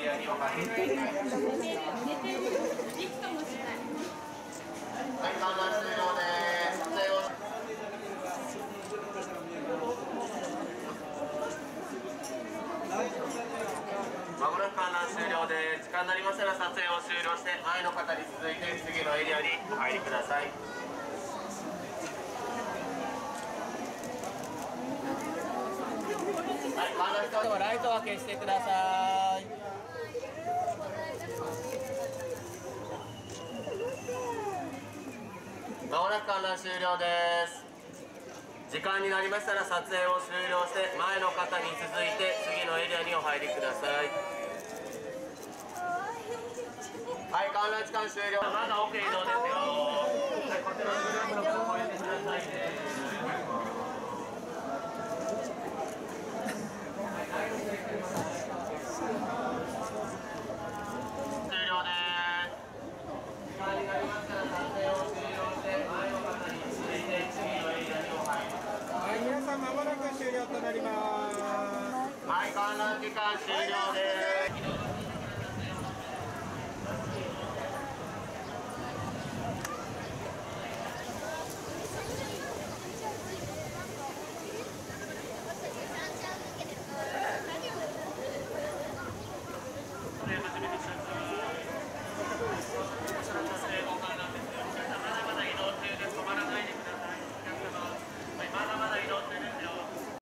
リアにお入りください。はい、観覧終了です。撮影をまもなく観覧終了です。時間になりましたら撮影を終了して前の方に続いて次のエリアにお入りください。はい、観覧してはライトを消してください。まもなく観覧終了です。時間になりましたら撮影を終了して前の方に続いて次のエリアにお入りください。はい、観覧時間終了。まだ奥移動ですよ。はい、こちらのグループの方をお入れくださいね。終了です。時間になりましたら撮影を終了して前の方に続いて次のエリアにお入りください。 はい、皆さんまもなく終了となります。 はい、観覧時間終了です。